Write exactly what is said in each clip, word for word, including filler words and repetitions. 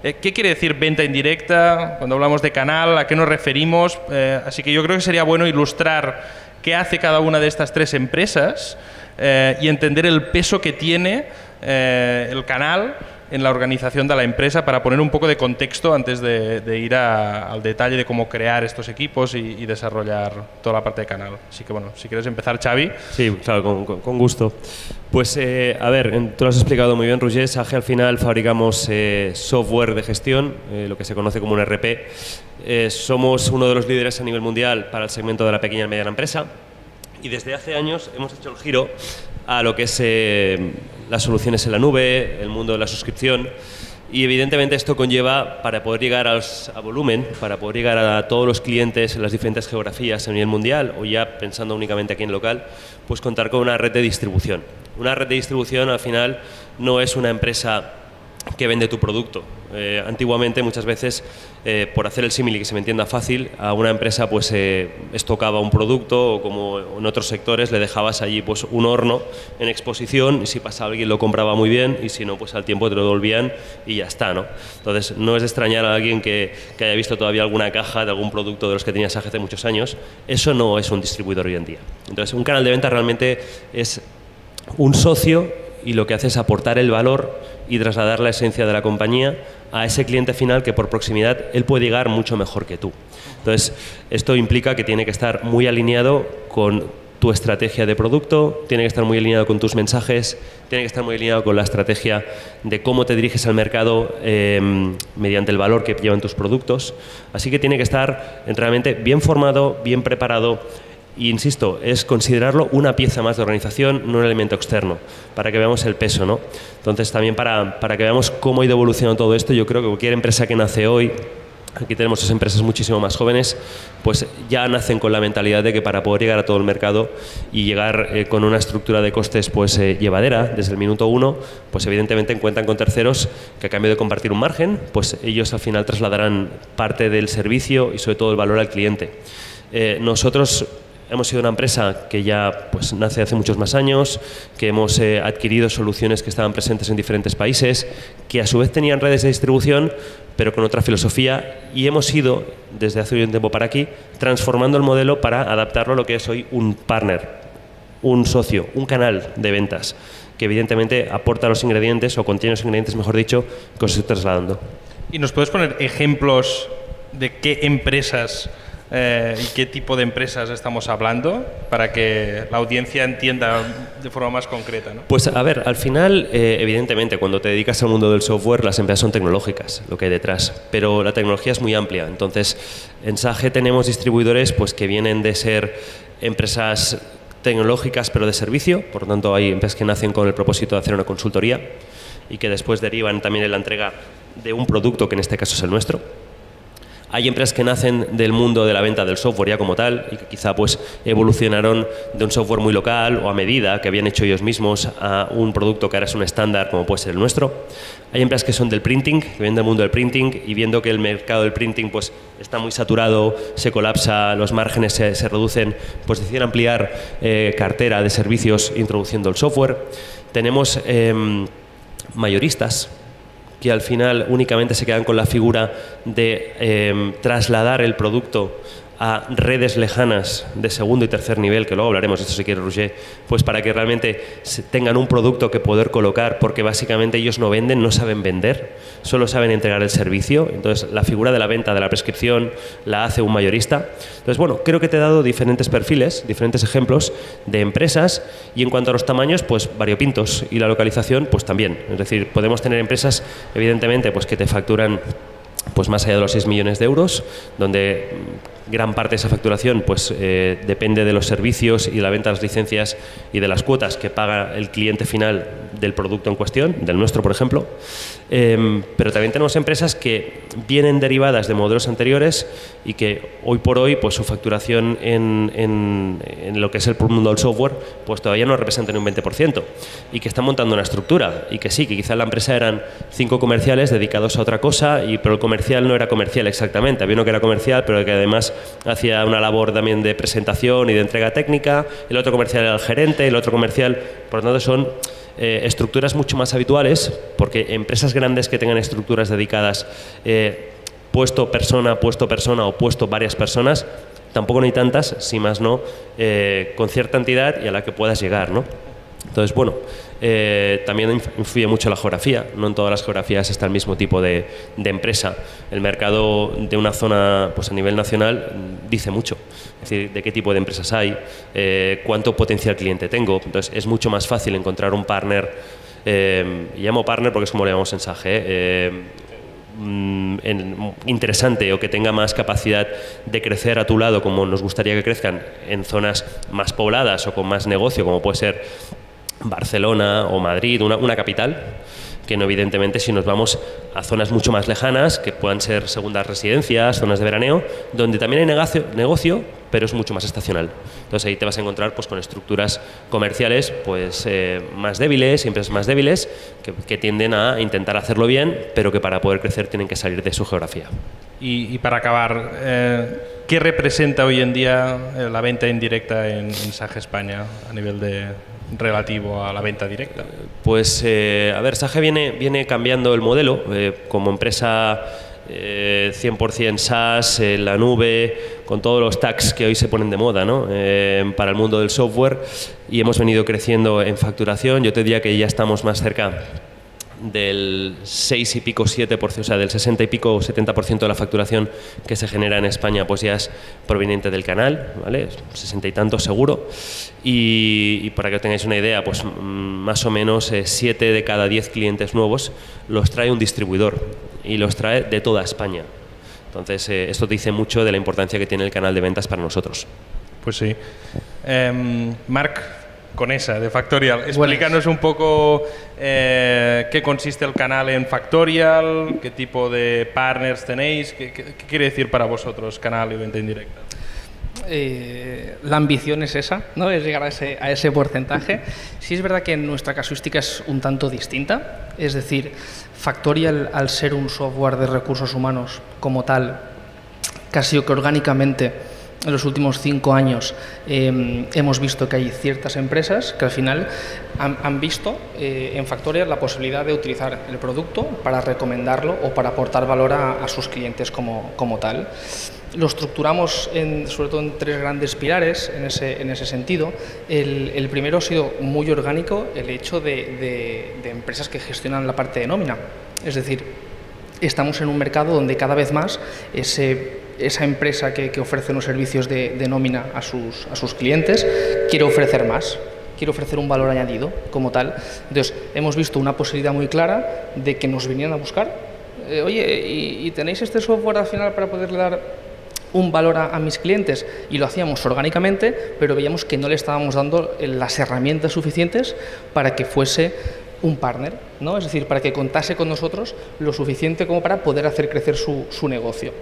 Eh, ¿Qué quiere decir venta indirecta? Cuando hablamos de canal, ¿a qué nos referimos? Eh, así que yo creo que sería bueno ilustrar qué hace cada una de estas tres empresas eh, y entender el peso que tiene eh, el canal en la organización de la empresa, para poner un poco de contexto antes de, de ir a, al detalle de cómo crear estos equipos y, y desarrollar toda la parte de canal. Así que bueno, si quieres empezar, Xavi. Sí, claro, con, con, con gusto. Pues eh, a ver, tú lo has explicado muy bien, Roger. Sage al final fabricamos eh, software de gestión, eh, lo que se conoce como un R P. Eh, somos uno de los líderes a nivel mundial para el segmento de la pequeña y mediana empresa, y desde hace años hemos hecho el giro a lo que es eh, las soluciones en la nube, el mundo de la suscripción, y evidentemente esto conlleva, para poder llegar a, los, a volumen, para poder llegar a todos los clientes en las diferentes geografías a nivel mundial, o ya pensando únicamente aquí en local, pues contar con una red de distribución. Una red de distribución al final no es una empresa que vende tu producto. Eh, antiguamente, muchas veces, eh, por hacer el símil y que se me entienda fácil, a una empresa pues eh, estocaba un producto, o como en otros sectores le dejabas allí pues un horno en exposición, y si pasaba alguien lo compraba muy bien, y si no, pues al tiempo te lo devolvían y ya está, ¿no? Entonces, no es de extrañar a alguien que, que haya visto todavía alguna caja de algún producto de los que tenías hace muchos años. Eso no es un distribuidor hoy en día. Entonces, un canal de venta realmente es un socio, y lo que hace es aportar el valor y trasladar la esencia de la compañía a ese cliente final, que por proximidad él puede llegar mucho mejor que tú. Entonces, esto implica que tiene que estar muy alineado con tu estrategia de producto, tiene que estar muy alineado con tus mensajes, tiene que estar muy alineado con la estrategia de cómo te diriges al mercado eh, mediante el valor que llevan tus productos. Así que tiene que estar realmente bien formado, bien preparado. Y insisto, es considerarlo una pieza más de organización, no un elemento externo, para que veamos el peso, ¿no? Entonces, también para, para que veamos cómo ha ido evolucionando todo esto, yo creo que cualquier empresa que nace hoy, aquí tenemos esas empresas muchísimo más jóvenes, pues ya nacen con la mentalidad de que para poder llegar a todo el mercado y llegar eh, con una estructura de costes pues eh, llevadera desde el minuto uno, pues evidentemente cuentan con terceros que, a cambio de compartir un margen, pues ellos al final trasladarán parte del servicio y sobre todo el valor al cliente. Eh, nosotros hemos sido una empresa que ya pues, nace hace muchos más años, que hemos eh, adquirido soluciones que estaban presentes en diferentes países, que a su vez tenían redes de distribución, pero con otra filosofía, y hemos ido, desde hace un tiempo para aquí, transformando el modelo para adaptarlo a lo que es hoy un partner, un socio, un canal de ventas, que evidentemente aporta los ingredientes, o contiene los ingredientes, mejor dicho, que os estoy trasladando. ¿Y nos puedes poner ejemplos de qué empresas Eh, y qué tipo de empresas estamos hablando, para que la audiencia entienda de forma más concreta, ¿no? Pues a ver, al final, eh, evidentemente, cuando te dedicas al mundo del software, las empresas son tecnológicas, lo que hay detrás, pero la tecnología es muy amplia. Entonces, en Sage tenemos distribuidores pues, que vienen de ser empresas tecnológicas, pero de servicio. Por lo tanto, hay empresas que nacen con el propósito de hacer una consultoría y que después derivan también en la entrega de un producto, que en este caso es el nuestro. Hay empresas que nacen del mundo de la venta del software ya como tal, y que quizá pues evolucionaron de un software muy local o a medida que habían hecho ellos mismos a un producto que ahora es un estándar, como puede ser el nuestro. Hay empresas que son del printing, que vienen del mundo del printing, y viendo que el mercado del printing pues está muy saturado, se colapsa, los márgenes se, se reducen, pues deciden ampliar eh, cartera de servicios introduciendo el software. Tenemos eh, mayoristas, que al final únicamente se quedan con la figura de eh, trasladar el producto a redes lejanas de segundo y tercer nivel, que luego hablaremos de esto si quiere Roger, pues para que realmente tengan un producto que poder colocar, porque básicamente ellos no venden, no saben vender, solo saben entregar el servicio. Entonces la figura de la venta, de la prescripción, la hace un mayorista. Entonces bueno, creo que te he dado diferentes perfiles, diferentes ejemplos de empresas, y en cuanto a los tamaños, pues variopintos, y la localización pues también. Es decir, podemos tener empresas evidentemente pues que te facturan pues más allá de los seis millones de euros, donde gran parte de esa facturación pues, eh, depende de los servicios y la venta de las licencias y de las cuotas que paga el cliente final del producto en cuestión, del nuestro, por ejemplo. Eh, pero también tenemos empresas que vienen derivadas de modelos anteriores y que hoy por hoy pues, su facturación en, en, en lo que es el mundo del software pues, todavía no representa ni un veinte por ciento, y que están montando una estructura, y que sí, que quizá en la empresa eran cinco comerciales dedicados a otra cosa, y, pero el comercial no era comercial exactamente, había uno que era comercial pero que además hacía una labor también de presentación y de entrega técnica, el otro comercial era el gerente, el otro comercial, por lo tanto son eh, estructuras mucho más habituales, porque empresas grandes que tengan estructuras dedicadas eh, puesto persona, puesto persona o puesto varias personas, tampoco no hay tantas, si más no, eh, con cierta entidad y a la que puedas llegar, ¿no? Entonces, bueno, eh, también influye mucho la geografía. No en todas las geografías está el mismo tipo de, de empresa. El mercado de una zona, pues a nivel nacional, dice mucho. Es decir, de qué tipo de empresas hay, eh, cuánto potencial cliente tengo. Entonces, es mucho más fácil encontrar un partner, eh, y llamo partner porque es como le llamamos en Sage, eh, En, interesante o que tenga más capacidad de crecer a tu lado, como nos gustaría que crezcan en zonas más pobladas o con más negocio, como puede ser Barcelona o Madrid, una, una capital, que no, evidentemente, si nos vamos a zonas mucho más lejanas, que puedan ser segundas residencias, zonas de veraneo, donde también hay negocio, negocio pero es mucho más estacional. Entonces ahí te vas a encontrar pues, con estructuras comerciales pues, eh, más débiles, empresas más débiles, que, que tienden a intentar hacerlo bien, pero que para poder crecer tienen que salir de su geografía. Y, y para acabar, eh, ¿qué representa hoy en día eh, la venta indirecta en, en Sage España a nivel de relativo a la venta directa? Pues, eh, a ver, Sage viene, viene cambiando el modelo eh, como empresa eh, cien por cien SaaS, eh, la nube, con todos los tags que hoy se ponen de moda, ¿no? eh, para el mundo del software, y hemos venido creciendo en facturación. Yo te diría que ya estamos más cerca del seis y pico, siete por ciento, o sea, del sesenta y pico, setenta por ciento de la facturación que se genera en España, pues ya es proveniente del canal, ¿vale? sesenta y tantos seguro. Y, y para que os tengáis una idea, pues más o menos eh, siete de cada diez clientes nuevos los trae un distribuidor y los trae de toda España. Entonces, eh, esto te dice mucho de la importancia que tiene el canal de ventas para nosotros. Pues sí. Eh, Marc, con esa de Factorial, explícanos un poco eh, qué consiste el canal en Factorial, qué tipo de partners tenéis, qué, qué, qué quiere decir para vosotros canal y venta indirecta. Eh, la ambición es esa, ¿no? Es llegar a ese, a ese porcentaje. Sí es verdad que nuestra casuística es un tanto distinta, es decir, Factorial, al ser un software de recursos humanos como tal, casi que orgánicamente en los últimos cinco años eh, hemos visto que hay ciertas empresas que al final han, han visto eh, en Factorial la posibilidad de utilizar el producto para recomendarlo o para aportar valor a, a sus clientes como, como tal. Lo estructuramos en, sobre todo en tres grandes pilares en ese, en ese sentido. El, el primero ha sido muy orgánico, el hecho de, de, de empresas que gestionan la parte de nómina. Es decir, estamos en un mercado donde cada vez más ese, esa empresa que, que ofrece unos servicios de, de nómina a sus, a sus clientes quiere ofrecer más, quiere ofrecer un valor añadido como tal. Entonces, hemos visto una posibilidad muy clara de que nos vinieran a buscar. Eh, Oye, ¿y, ¿y tenéis este software al final para poderle dar un valor a, a mis clientes? Y lo hacíamos orgánicamente, pero veíamos que no le estábamos dando las herramientas suficientes para que fuese un partner, ¿no? Es decir, para que contase con nosotros lo suficiente como para poder hacer crecer su, su negocio.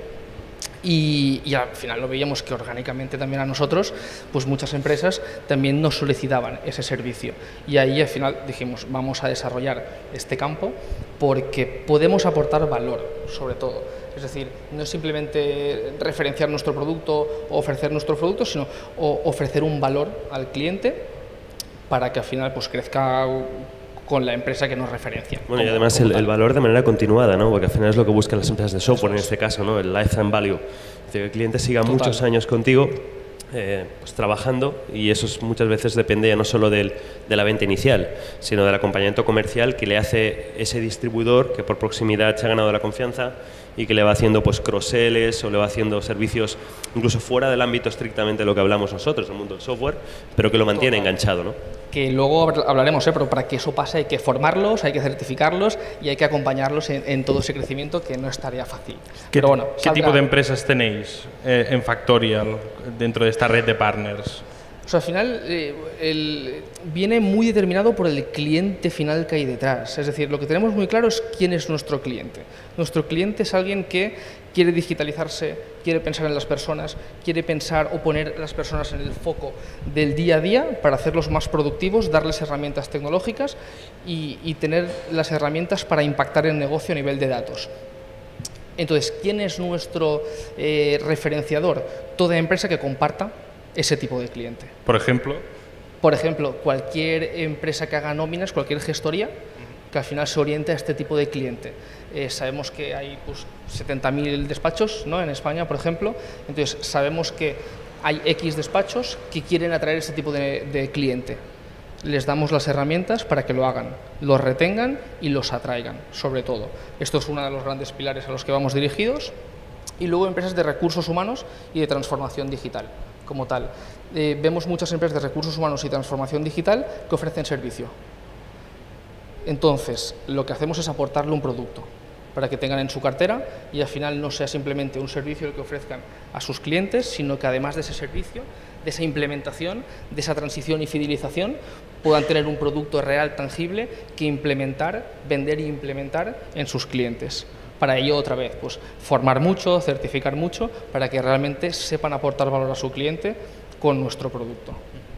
Y, y al final lo veíamos que orgánicamente también a nosotros, pues muchas empresas también nos solicitaban ese servicio. Y ahí al final dijimos, vamos a desarrollar este campo porque podemos aportar valor, sobre todo. Es decir, no es simplemente referenciar nuestro producto o ofrecer nuestro producto, sino o ofrecer un valor al cliente para que al final pues crezca con la empresa que nos referencia. Bueno, y además el, el valor de manera continuada, ¿no? Porque al final es lo que buscan las empresas de software, en este caso, ¿no? El lifetime value. Es decir, que el cliente siga Total. muchos años contigo eh, pues, trabajando, y eso es, muchas veces depende ya no solo del, de la venta inicial, sino del acompañamiento comercial que le hace ese distribuidor que por proximidad se ha ganado la confianza y que le va haciendo pues cross-sells o le va haciendo servicios incluso fuera del ámbito estrictamente de lo que hablamos nosotros, el mundo del software, pero que lo mantiene Total. enganchado, ¿no? Que luego hablaremos, ¿eh? Pero para que eso pase hay que formarlos, hay que certificarlos y hay que acompañarlos en, en todo ese crecimiento, que no es tarea fácil. ¿Qué, Pero bueno, ¿qué saldrá. tipo de empresas tenéis eh, en Factorial dentro de esta red de partners? O sea, al final eh, el, viene muy determinado por el cliente final que hay detrás. Es decir, lo que tenemos muy claro es quién es nuestro cliente. Nuestro cliente es alguien que quiere digitalizarse, quiere pensar en las personas, quiere pensar o poner a las personas en el foco del día a día para hacerlos más productivos, darles herramientas tecnológicas y, y tener las herramientas para impactar el negocio a nivel de datos. Entonces, ¿quién es nuestro eh, referenciador? Toda empresa que comparta ese tipo de cliente. Por ejemplo, Por ejemplo, cualquier empresa que haga nóminas, cualquier gestoría, que al final se oriente a este tipo de cliente. Eh, sabemos que hay pues, setenta mil despachos, ¿no?, en España, por ejemplo, entonces sabemos que hay X despachos que quieren atraer este tipo de, de cliente. Les damos las herramientas para que lo hagan, los retengan y los atraigan, sobre todo. Esto es uno de los grandes pilares a los que vamos dirigidos. Y luego empresas de recursos humanos y de transformación digital, como tal. Eh, vemos muchas empresas de recursos humanos y transformación digital que ofrecen servicio. Entonces, lo que hacemos es aportarle un producto para que tengan en su cartera y al final no sea simplemente un servicio el que ofrezcan a sus clientes, sino que además de ese servicio, de esa implementación, de esa transición y fidelización, puedan tener un producto real, tangible, que implementar, vender e implementar en sus clientes. Para ello, otra vez, pues formar mucho, certificar mucho, para que realmente sepan aportar valor a su cliente con nuestro producto.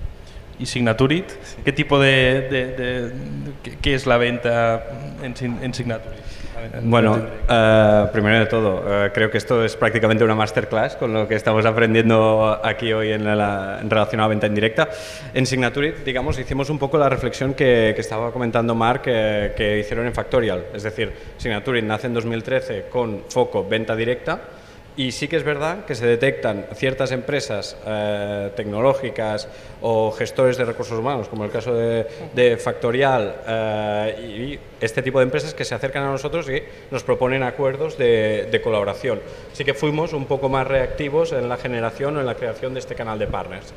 ¿Y Signaturit? ¿Qué tipo de, de, de, de qué, qué es la venta en, en Signaturit? Bueno, uh, primero de todo, uh, creo que esto es prácticamente una masterclass con lo que estamos aprendiendo aquí hoy en, la, en relación a la venta indirecta. En Signaturit, digamos, hicimos un poco la reflexión que, que estaba comentando Marc, que, que hicieron en Factorial. Es decir, Signaturit nace en dos mil trece con foco venta directa. Y sí que es verdad que se detectan ciertas empresas eh, tecnológicas o gestores de recursos humanos, como el caso de, de Factorial, eh, y este tipo de empresas que se acercan a nosotros y nos proponen acuerdos de, de colaboración. Sí que fuimos un poco más reactivos en la generación o en la creación de este canal de partners.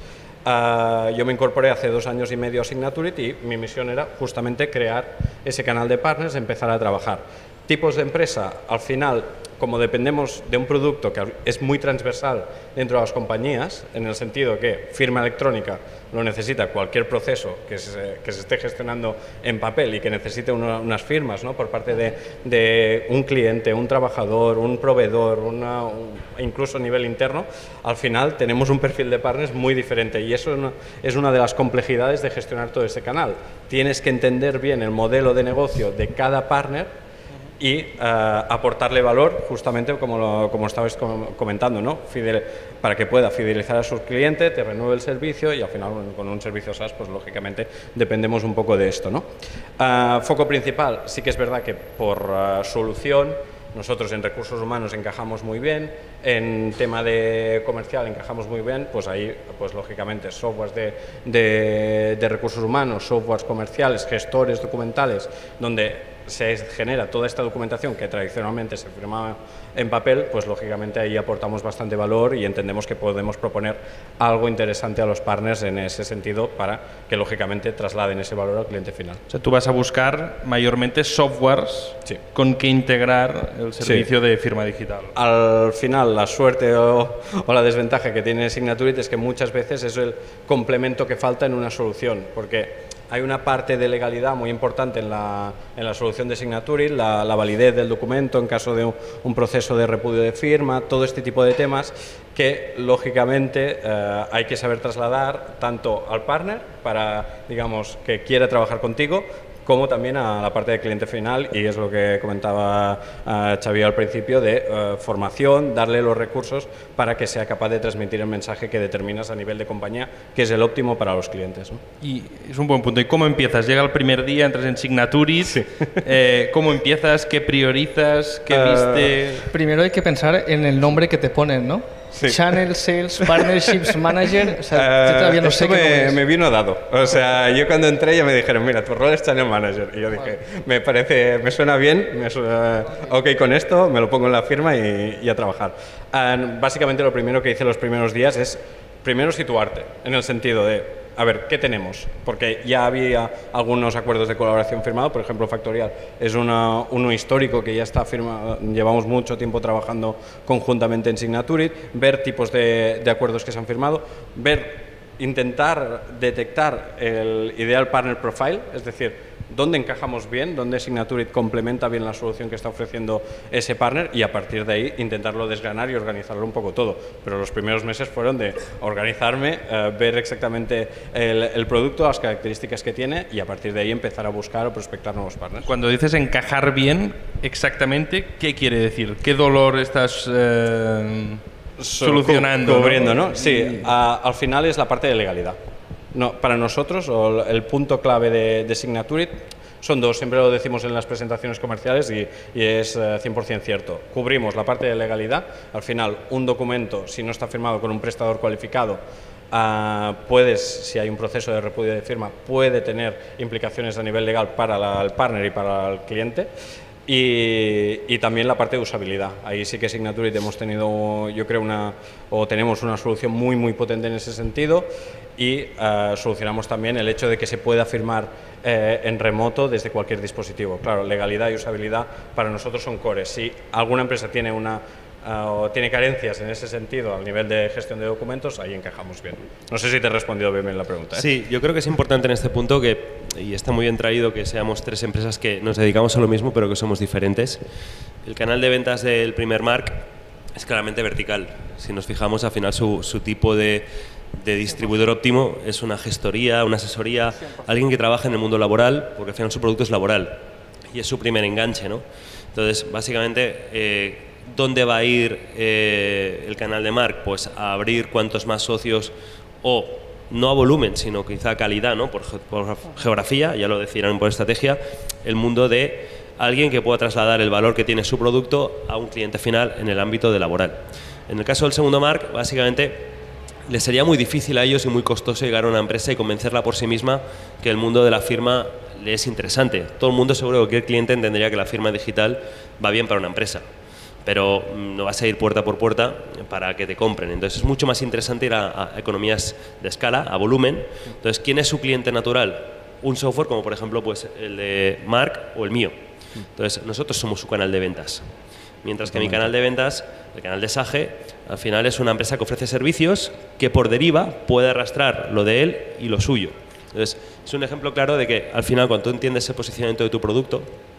Uh, yo me incorporé hace dos años y medio a Signaturit y mi misión era justamente crear ese canal de partners, empezar a trabajar. Tipos de empresa, al final, como dependemos de un producto que es muy transversal dentro de las compañías, en el sentido que firma electrónica lo necesita cualquier proceso que se, que se esté gestionando en papel y que necesite una, unas firmas, ¿no?, por parte de, de un cliente, un trabajador, un proveedor, una, un, incluso a nivel interno, al final tenemos un perfil de partners muy diferente y eso es una, es una de las complejidades de gestionar todo este canal. Tienes que entender bien el modelo de negocio de cada partner y uh, aportarle valor, justamente como, lo, como estabais comentando, ¿no?, Fidel, para que pueda fidelizar a sus clientes, te renueve el servicio y al final con un servicio SaaS, pues lógicamente dependemos un poco de esto, ¿no? Uh, foco principal, sí que es verdad que por uh, solución, nosotros en recursos humanos encajamos muy bien, en tema de comercial encajamos muy bien, pues ahí, pues lógicamente, softwares de, de, de recursos humanos, softwares comerciales, gestores documentales, donde se genera toda esta documentación que tradicionalmente se firmaba en papel, pues lógicamente ahí aportamos bastante valor y entendemos que podemos proponer algo interesante a los partners en ese sentido para que lógicamente trasladen ese valor al cliente final. O sea, tú vas a buscar mayormente softwares sí. con que integrar el servicio sí. de firma digital. Al final, la suerte o, o la desventaja que tiene Signaturit es que muchas veces es el complemento que falta en una solución, porque hay una parte de legalidad muy importante en la, en la solución de Signaturit, la, la validez del documento en caso de un, un proceso de repudio de firma, todo este tipo de temas que lógicamente eh, hay que saber trasladar tanto al partner para, digamos, que quiera trabajar contigo, como también a la parte de cliente final, y es lo que comentaba uh, Xavi al principio, de uh, formación, darle los recursos para que sea capaz de transmitir el mensaje que determinas a nivel de compañía, que es el óptimo para los clientes, ¿no? Y es un buen punto. ¿Y cómo empiezas? Llega el primer día, entras en Signaturit, sí. eh, ¿cómo empiezas? ¿Qué priorizas? ¿Qué uh, viste? Primero hay que pensar en el nombre que te ponen, ¿no? Sí. Channel Sales Partnerships Manager, o sea, uh, yo todavía no sé me, qué me vino dado, o sea, yo cuando entré ya me dijeron, mira, tu rol es Channel Manager, y yo dije, vale. me parece, me suena bien, me suena, ok con esto, me lo pongo en la firma y, y a trabajar. Uh, básicamente lo primero que hice los primeros días es, primero situarte, en el sentido de, a ver, ¿qué tenemos? Porque ya había algunos acuerdos de colaboración firmados, por ejemplo, Factorial es una, uno histórico que ya está firmado, llevamos mucho tiempo trabajando conjuntamente en Signaturit, ver tipos de, de acuerdos que se han firmado, ver, intentar detectar el ideal partner profile, es decir, dónde encajamos bien, dónde Signaturit complementa bien la solución que está ofreciendo ese partner y a partir de ahí intentarlo desgranar y organizarlo un poco todo. Pero los primeros meses fueron de organizarme, eh, ver exactamente el, el producto, las características que tiene y a partir de ahí empezar a buscar o prospectar nuevos partners. Cuando dices encajar bien, exactamente, ¿qué quiere decir? ¿Qué dolor estás eh, solucionando? Cubriendo, ¿no? Sí, a, al final es la parte de legalidad. no, para nosotros, o el punto clave de, de Signaturit son dos, siempre lo decimos en las presentaciones comerciales y, y es uh, cien por cien cierto. Cubrimos la parte de legalidad, al final un documento, si no está firmado con un prestador cualificado, uh, puedes, si hay un proceso de repudio de firma, puede tener implicaciones a nivel legal para la, el partner y para el cliente. Y, y también la parte de usabilidad. Ahí sí que Signaturit hemos tenido, yo creo, una, o tenemos una solución muy, muy potente en ese sentido y uh, solucionamos también el hecho de que se pueda firmar eh, en remoto desde cualquier dispositivo. Claro, legalidad y usabilidad para nosotros son cores. Si alguna empresa tiene una Uh, o tiene carencias en ese sentido al nivel de gestión de documentos, ahí encajamos bien. No sé si te he respondido bien, bien la pregunta, ¿eh? Sí, yo creo que es importante en este punto que, y está muy bien traído, que seamos tres empresas que nos dedicamos a lo mismo pero que somos diferentes. El canal de ventas del primer Marc es claramente vertical. Si nos fijamos, al final su, su tipo de, de distribuidor óptimo es una gestoría, una asesoría, alguien que trabaja en el mundo laboral, porque al final su producto es laboral y es su primer enganche, ¿no? Entonces, básicamente, eh, ¿dónde va a ir eh, el canal de Marc? Pues a abrir cuantos más socios, o no a volumen, sino quizá a calidad, ¿no? por, por geografía, ya lo decían por estrategia, el mundo de alguien que pueda trasladar el valor que tiene su producto a un cliente final en el ámbito de laboral. En el caso del segundo Marc, básicamente, les sería muy difícil a ellos y muy costoso llegar a una empresa y convencerla por sí misma que el mundo de la firma le es interesante. Todo el mundo, seguro, cualquier cliente entendería que la firma digital va bien para una empresa, pero no vas a ir puerta por puerta para que te compren. Entonces es mucho más interesante ir a, a economías de escala, a volumen. Entonces, ¿quién es su cliente natural? Un software como por ejemplo pues, el de Marc o el mío. Entonces nosotros somos su canal de ventas. Mientras que mi canal de ventas, el canal de Sage, al final es una empresa que ofrece servicios que por deriva puede arrastrar lo de él y lo suyo. Entonces es un ejemplo claro de que al final cuando tú entiendes el posicionamiento de tu producto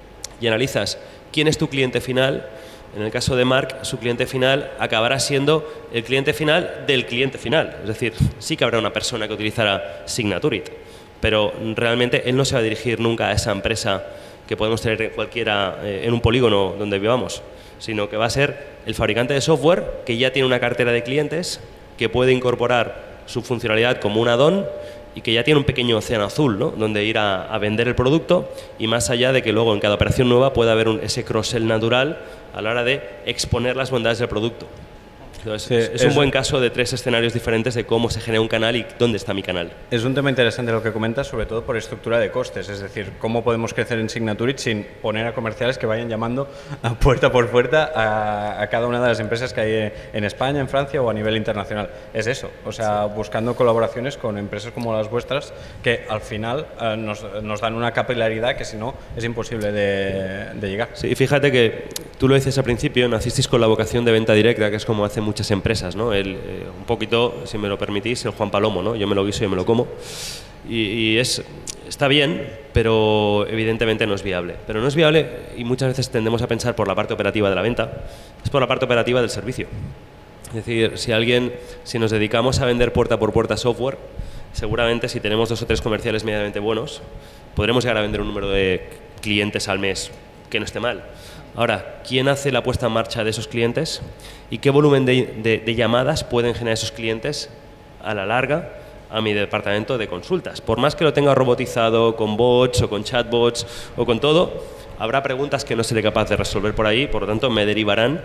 y analizas quién es tu cliente final, en el caso de Marc, su cliente final acabará siendo el cliente final del cliente final. Es decir, sí que habrá una persona que utilizará Signaturit, pero realmente él no se va a dirigir nunca a esa empresa que podemos tener cualquiera eh, en un polígono donde vivamos, sino que va a ser el fabricante de software que ya tiene una cartera de clientes, que puede incorporar su funcionalidad como un add-on y que ya tiene un pequeño océano azul, ¿no? Donde ir a, a vender el producto, y más allá de que luego en cada operación nueva pueda haber un, ese cross-sell natural a la hora de exponer las bondades del producto. Entonces, sí, es, es un buen caso de tres escenarios diferentes de cómo se genera un canal y dónde está mi canal. Es un tema interesante lo que comentas, sobre todo por estructura de costes, es decir, cómo podemos crecer en Signaturit sin poner a comerciales que vayan llamando a puerta por puerta a, a cada una de las empresas que hay en España, en Francia o a nivel internacional. Es eso, o sea, sí. buscando colaboraciones con empresas como las vuestras que al final eh, nos, nos dan una capilaridad que si no es imposible de, de llegar. Sí, fíjate que tú lo dices al principio, nacisteis con la vocación de venta directa, que es como hace muchas empresas, ¿no? El, eh, un poquito, si me lo permitís, el Juan Palomo, ¿no? Yo me lo guiso y me lo como. Y, y es, está bien, pero evidentemente no es viable. Pero no es viable, y muchas veces tendemos a pensar por la parte operativa de la venta, es por la parte operativa del servicio. Es decir, si alguien, si nos dedicamos a vender puerta por puerta software, seguramente si tenemos dos o tres comerciales medianamente buenos, podremos llegar a vender un número de clientes al mes que no esté mal. Ahora, ¿quién hace la puesta en marcha de esos clientes? ¿Y qué volumen de, de, de llamadas pueden generar esos clientes a la larga a mi departamento de consultas? Por más que lo tenga robotizado con bots o con chatbots o con todo, habrá preguntas que no seré capaz de resolver por ahí, por lo tanto me derivarán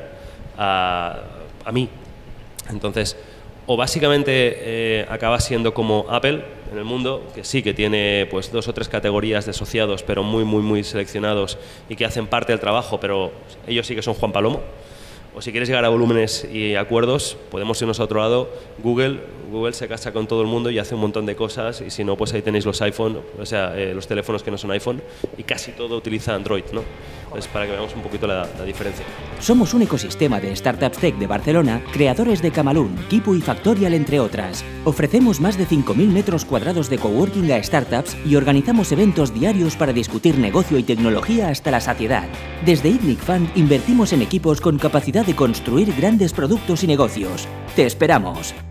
a, a mí. Entonces, o básicamente eh, acaba siendo como Apple en el mundo, que sí que tiene pues dos o tres categorías de asociados, pero muy, muy, muy seleccionados y que hacen parte del trabajo, pero ellos sí que son Juan Palomo. O si quieres llegar a volúmenes y acuerdos, podemos irnos a otro lado. Google, Google se casa con todo el mundo y hace un montón de cosas, y si no, pues ahí tenéis los iPhone, o sea, eh, los teléfonos que no son iPhone, y casi todo utiliza Android, ¿no? Pues para que veamos un poquito la, la diferencia. Somos un ecosistema de Startups Tech de Barcelona, creadores de Camalún, Kipu y Factorial, entre otras. Ofrecemos más de cinco mil metros cuadrados de coworking a startups y organizamos eventos diarios para discutir negocio y tecnología hasta la saciedad. Desde Itnic Fund invertimos en equipos con capacidad de construir grandes productos y negocios. ¡Te esperamos!